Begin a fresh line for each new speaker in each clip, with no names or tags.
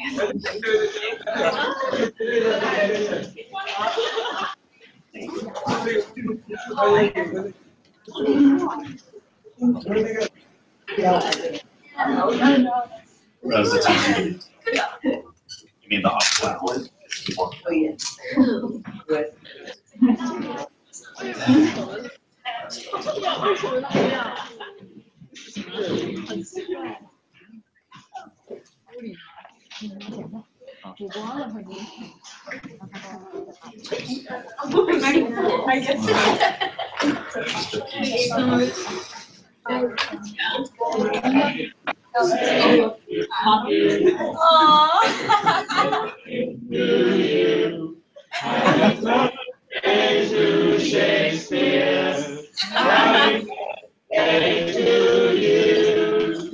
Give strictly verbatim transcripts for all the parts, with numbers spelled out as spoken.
That's the T V. You mean the hot flower?
Oh, yeah. I guess.
To Shakespeare, to you.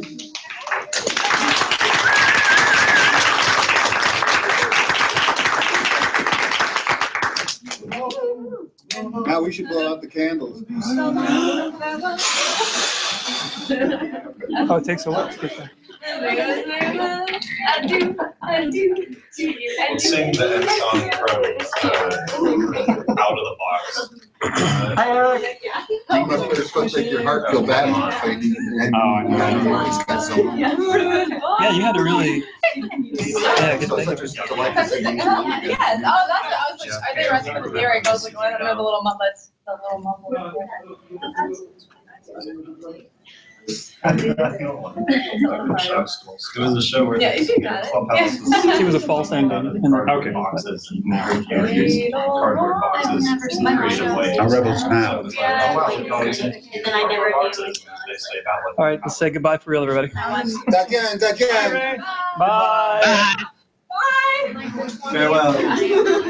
Now we should blow out the candles.
Oh, it takes a while to get there.
I do, I do.
We'll sing the end song from uh, Out of the Box.
Hi, Eric.
You must have supposed to make your heart feel bad. And
Oh, I know.
it's got so
Yeah, you had to really. Yeah, get
such
the
a delightful singing.
Yes, oh, that's what I was like, are they resting for the lyric? I was like, well, I don't know the little mufflets, the little mufflets.
It was a show where
Yeah,
the
you got it.
clubhouse was
She was a false ending. And
cardboard boxes and characters, cardboard boxes, in creative ways.
Our rebels now.
So it was like, oh wow, look at all these
And then I never
boxes,
knew.
and they say about what.
all right, let's say goodbye for real, everybody.
Again, again.
Bye.
Bye.
Farewell.